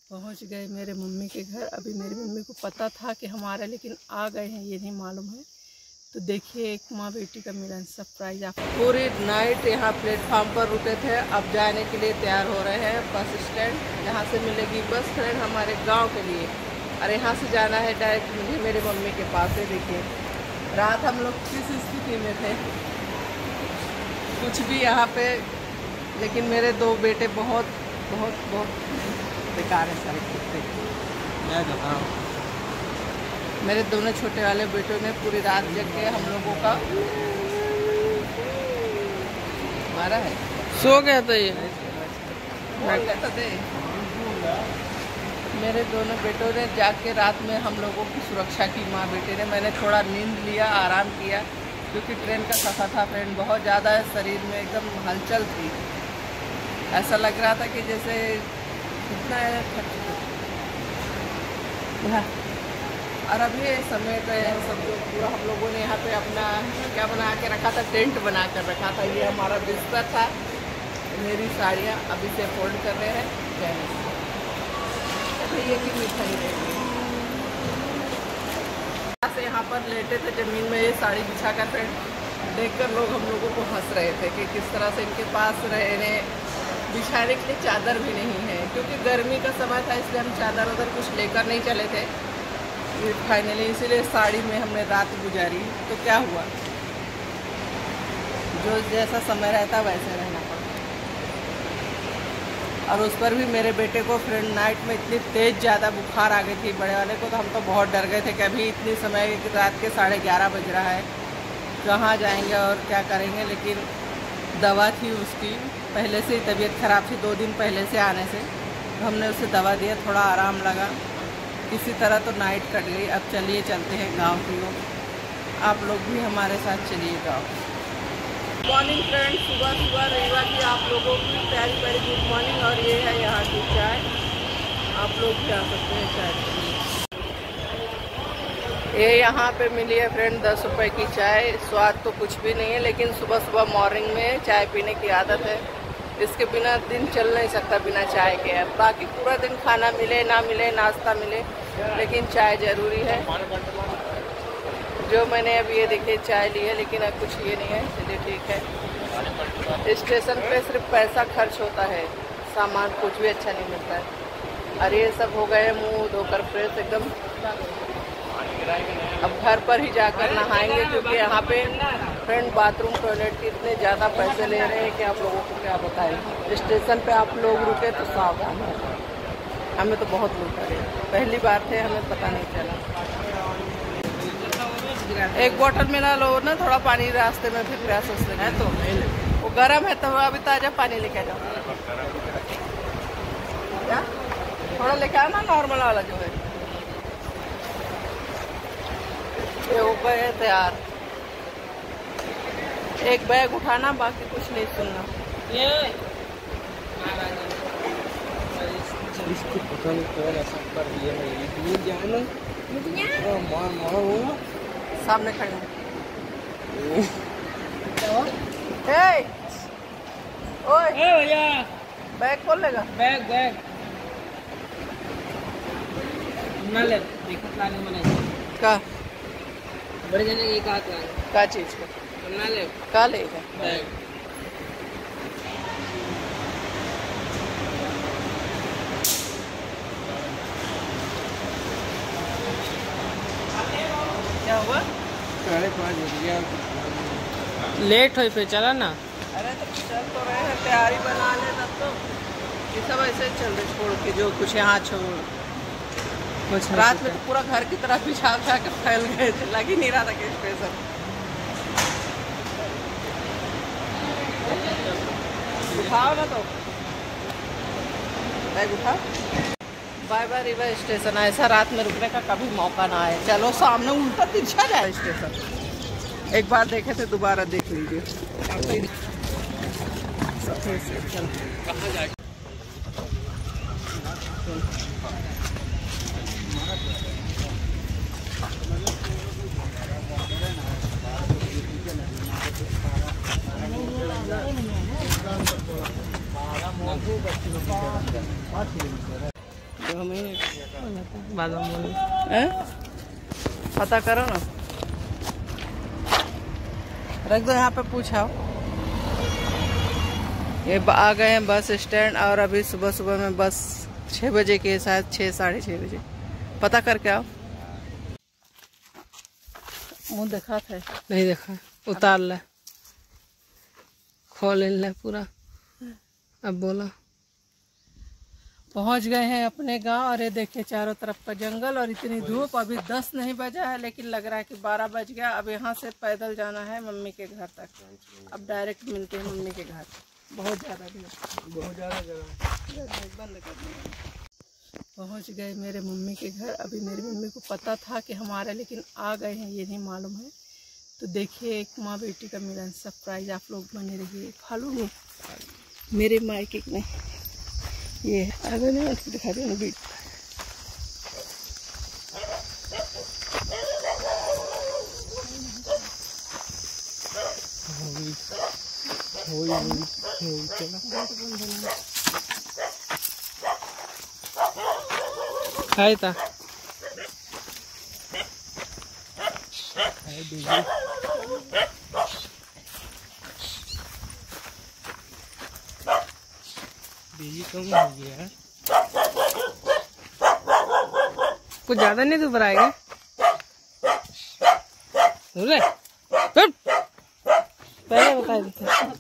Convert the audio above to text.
पहुंच गए मेरे मम्मी के घर। अभी मेरी मम्मी को पता था कि हम आ रहे हैं, लेकिन आ गए हैं ये नहीं मालूम है। तो देखिए एक माँ बेटी का मिलन सरप्राइज। आप पूरी नाइट यहाँ प्लेटफॉर्म पर रुके थे, अब जाने के लिए तैयार हो रहे हैं बस स्टैंड, जहाँ से मिलेगी बस फ्रेंड हमारे गांव के लिए। और यहाँ से जाना है डायरेक्ट मुझे मेरे मम्मी के पास है। देखिए रात हम लोग किस स्थिति में थे, कुछ भी यहाँ पे, लेकिन मेरे दो बेटे बहुत बहुत बहुत बेकार है सारे कुत्ते। मैं बताऊँ, मेरे दोनों छोटे वाले बेटों ने पूरी रात जग के हम लोगों का मारा है। सो गया था ये, मेरे दोनों बेटों ने जाग के रात में हम लोगों की सुरक्षा की, माँ बेटे ने। मैंने थोड़ा नींद लिया, आराम किया, क्योंकि ट्रेन का सफ़र था फ्रेंड, बहुत ज़्यादा शरीर में एकदम हलचल थी। ऐसा लग रहा था कि जैसे कितना थक चुके। और अभी समय पे सब लोग पूरा हम लोगों ने यहाँ पे अपना क्या बना के रखा था, टेंट बना कर रखा था। ये हमारा बिस्तर था, मेरी साड़ियाँ अभी से फोल्ड कर रहे हैं। ये की मिठाई से यहाँ पर लेटे थे ज़मीन में, ये साड़ी बिछा कर फ्रेंड। देखकर लोग हम लोगों को हंस रहे थे कि किस तरह से इनके पास रहने बिछाने के लिए चादर भी नहीं है, क्योंकि गर्मी का समय था, इसलिए हम चादर उधर कुछ लेकर नहीं चले थे। फाइनली इसीलिए साड़ी में हमने रात गुजारी। तो क्या हुआ, जो जैसा समय रहता वैसे रहना पड़ता। और उस पर भी मेरे बेटे को फ्रेंड नाइट में इतनी तेज़ ज़्यादा बुखार आ गई थी बड़े वाले को, तो हम तो बहुत डर गए थे कि अभी इतनी समय रात के 11:30 बज रहा है, कहाँ जाएंगे और क्या करेंगे। लेकिन दवा थी उसकी, पहले से ही तबीयत ख़राब थी 2 दिन पहले से आने से, तो हमने उसे दवा दिया, थोड़ा आराम लगा। किसी तरह तो नाइट कट गई। अब चलिए चलते हैं गांव की ओर, आप लोग भी हमारे साथ चलिए गांव। मॉर्निंग फ्रेंड, सुबह सुबह रविवार की आप लोगों की प्यारी प्यारी गुड मॉर्निंग। और ये है यहाँ की चाय, आप लोग भी आ सकते हैं चाय पीने। ये यहाँ पे मिली है फ्रेंड 10 रुपये की चाय। स्वाद तो कुछ भी नहीं है, लेकिन सुबह सुबह मॉर्निंग में चाय पीने की आदत है। इसके बिना दिन चल नहीं सकता बिना चाय के। बाकी पूरा दिन खाना मिले ना मिले, नाश्ता मिले, लेकिन चाय ज़रूरी है। जो मैंने अब ये देखिए चाय ली है, लेकिन अब कुछ ये नहीं है। चलिए ठीक है। स्टेशन पे सिर्फ पैसा खर्च होता है, सामान कुछ भी अच्छा नहीं मिलता है। और ये सब हो गए मुंह धोकर फ्रेश एकदम। अब घर पर ही जाकर नहाएंगे, क्योंकि यहाँ पे फ्रेंड बाथरूम टॉयलेट के इतने ज़्यादा पैसे ले रहे हैं कि आप लोगों को क्या बताएं। स्टेशन पे आप लोग रुके तो सावधान है, हमें तो बहुत लूटा है। पहली बार थे, हमें पता नहीं चला। एक बोतल मिला लो ना, थोड़ा पानी रास्ते में फिर प्यास है तो वो गर्म है, तो अभी ताज़ा पानी लेके जाओ। क्या थोड़ा लेके आना, नॉर्मल वाला जो है। ये हो गए तैयार। एक बैग उठाना, बाकी कुछ नहीं सुनना। इसको पता नहीं कौन ऐसा कर दिया है, सामने खड़े हैं। ओए बैग खोल लेगा, बैग ना ले, देखो लाने मना का बड़े जने एक हाथ लाए का चीज का ना ले, का लेगा बैग। क्या हुआ? 5:30 बज गया, लेट हो फिर चला ना। अरे तो चल तो रहे हैं, तैयारी बना ले तब तो। ये सब ऐसे चल रहे छोड़ के, जो कुछ यहाँ छोड़ कुछ। रात में तो पूरा घर की तरफ बिछा के फैल गए थे, लग ही नहीं रहा था कि स्पेशल। उठाओ ना तो बैग उठाओ। Bye bye river station. ऐसा रात में रुकने का कभी मौका ना आए। चलो सामने उल्टा तिरछा जाए स्टेशन। एक बार देखे थे, दोबारा देख लीजिए। कहाँ जाए? 2 महीने बाद में बोलो। पता करो ना, रख दो यहाँ पे, पूछाओ। ये आ गए हैं बस स्टैंड, और अभी सुबह सुबह में बस 6 बजे के, शायद 6 साढ़े 6 बजे। पता करके आओ। मुँह देखा था? नहीं देखा, उतार ले, खोल ले पूरा। अब बोला। पहुंच गए हैं अपने गांव, और ये देखिए चारों तरफ का जंगल और इतनी धूप। अभी 10 नहीं बजा है, लेकिन लग रहा है कि 12 बज गया। अब यहाँ से पैदल जाना है मम्मी के घर तक। अब डायरेक्ट मिलते हैं मम्मी के घर। बहुत ज़्यादा भीड़, बहुत ज़्यादा जगह बंद कर दिया। पहुँच गए मेरे मम्मी के घर। अभी मेरी मम्मी को पता था कि हमारे, लेकिन आ गए हैं ये नहीं मालूम है। तो देखिए एक माँ बेटी का मिलन सरप्राइज। आप लोग बने रहिए, फॉलो में मेरे मायके में। ये आगे नहीं दिखा देना बीट। खाए था बेजी कम हो गया, कुछ ज्यादा नहीं तो बनाएगा। पहले बता देते।